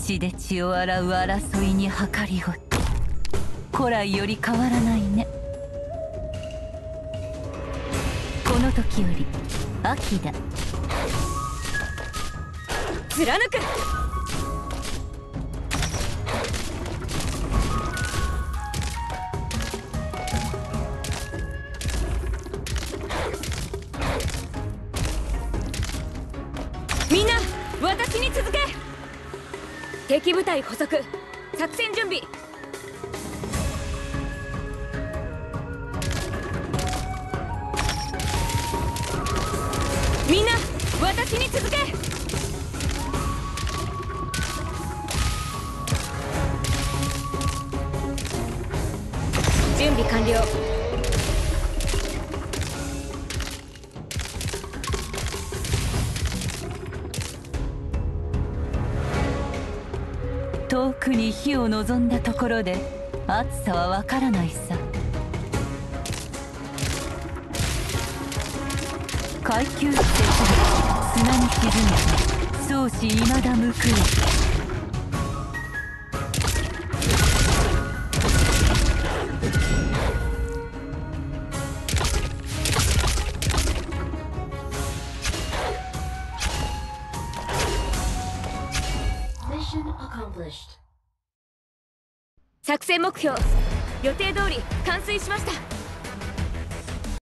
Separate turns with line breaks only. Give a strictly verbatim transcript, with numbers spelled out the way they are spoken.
血で血を洗う争いに計りごと、古来より変わらないね。この時より秋だ。
貫く。みんな私に続け。敵部隊捕捉、作戦準備。みんな私に続け。準備完了。
遠くに火を望んだところで暑さはわからないさ。階級って砂に沈めた相思未だ報い。
作戦目標予定通り完遂しました。